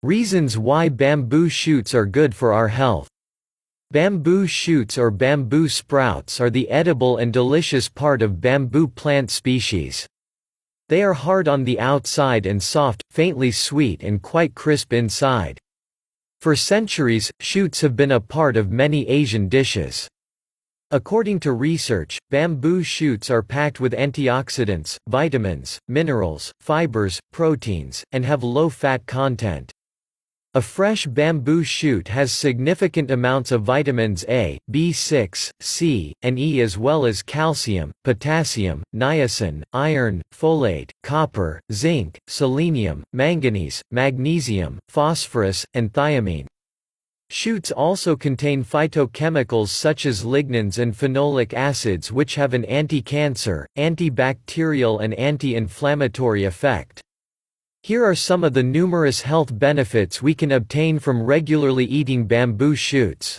Reasons why bamboo shoots are good for our health. Bamboo shoots or bamboo sprouts are the edible and delicious part of bamboo plant species. They are hard on the outside and soft, faintly sweet and quite crisp inside. For centuries, shoots have been a part of many Asian dishes. According to research, bamboo shoots are packed with antioxidants, vitamins, minerals, fibers, proteins, and have low fat content. A fresh bamboo shoot has significant amounts of vitamins A, B6, C, and E as well as calcium, potassium, niacin, iron, folate, copper, zinc, selenium, manganese, magnesium, phosphorus, and thiamine. Shoots also contain phytochemicals such as lignans and phenolic acids which have an anti-cancer, antibacterial and anti-inflammatory effect. Here are some of the numerous health benefits we can obtain from regularly eating bamboo shoots.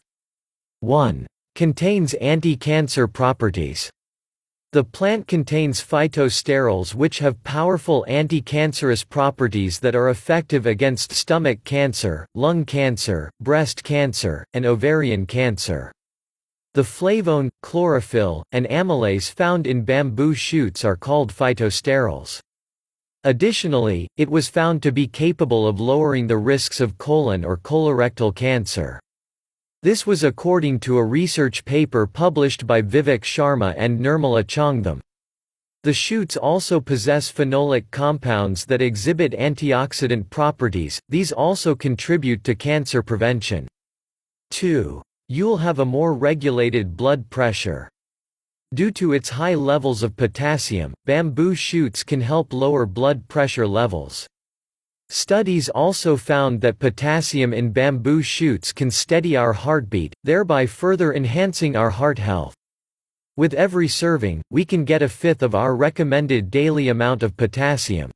1. Contains anti-cancer properties. The plant contains phytosterols which have powerful anti-cancerous properties that are effective against stomach cancer, lung cancer, breast cancer, and ovarian cancer. The flavone, chlorophyll, and amylase found in bamboo shoots are called phytosterols. Additionally, it was found to be capable of lowering the risks of colon or colorectal cancer. This was according to a research paper published by Vivek Sharma and Nirmala Chongtham. The shoots also possess phenolic compounds that exhibit antioxidant properties, these also contribute to cancer prevention. 2. You'll have a more regulated blood pressure. Due to its high levels of potassium, bamboo shoots can help lower blood pressure levels. Studies also found that potassium in bamboo shoots can steady our heartbeat, thereby further enhancing our heart health. With every serving, we can get a fifth of our recommended daily amount of potassium.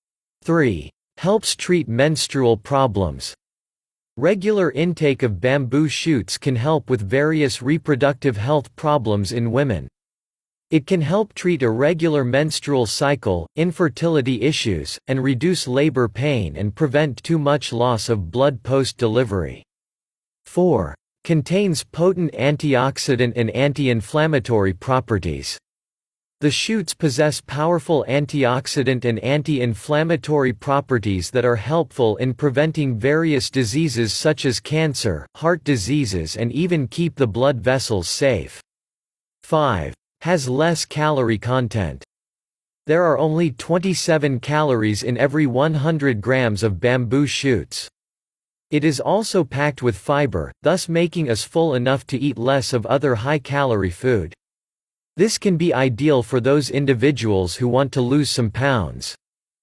3. Helps treat menstrual problems. Regular intake of bamboo shoots can help with various reproductive health problems in women. It can help treat irregular menstrual cycle, infertility issues, and reduce labor pain and prevent too much loss of blood post-delivery. 4. Contains potent antioxidant and anti-inflammatory properties. The shoots possess powerful antioxidant and anti-inflammatory properties that are helpful in preventing various diseases such as cancer, heart diseases, and even keep the blood vessels safe. 5. Has less calorie content. There are only 27 calories in every 100 grams of bamboo shoots. It is also packed with fiber, thus making us full enough to eat less of other high-calorie food. This can be ideal for those individuals who want to lose some pounds.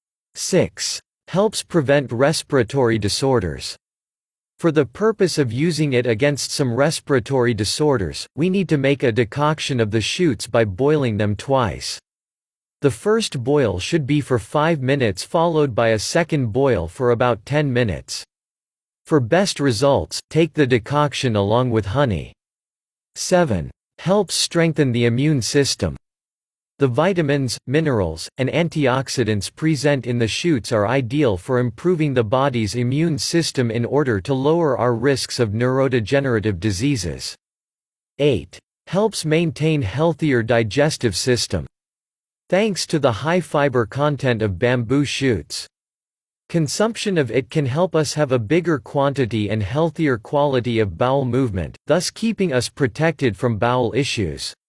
6. Helps prevent respiratory disorders. For the purpose of using it against some respiratory disorders, we need to make a decoction of the shoots by boiling them twice. The first boil should be for 5 minutes followed by a second boil for about 10 minutes. For best results, take the decoction along with honey. 7. Helps strengthen the immune system. The vitamins, minerals, and antioxidants present in the shoots are ideal for improving the body's immune system in order to lower our risks of neurodegenerative diseases. 8. Helps maintain healthier digestive system. Thanks to the high fiber content of bamboo shoots. Consumption of it can help us have a bigger quantity and healthier quality of bowel movement, thus keeping us protected from bowel issues.